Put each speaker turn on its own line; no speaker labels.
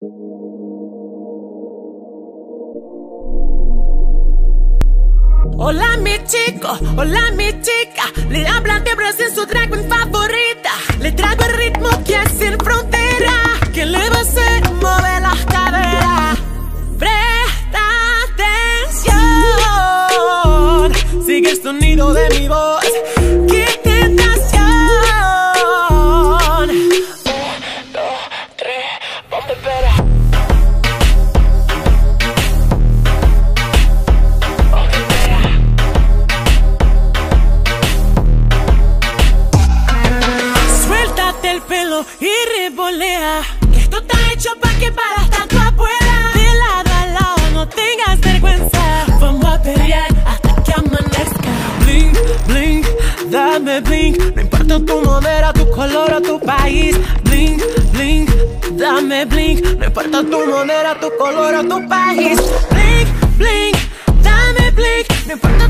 Hola mi chica, le hablan de Brasil, su drag queen favorita. Le traigo el ritmo que es sin frontera, que le va a hacer mover las caderas. Presta atención, sigue el sonido de mi voz. ¡Qué tentación! 1, 2, 3, ponte espera. El pelo y revolea, que esto está hecho pa' que para estar tu abuela. De lado a lado, no tengas vergüenza. Vamos a pelear hasta que amanezca. Blink, blink, dame blink. No importa tu moneda, tu color o tu país. Blink, blink, dame blink. No importa tu moneda, tu color o tu país. Blink, blink, dame blink. No importa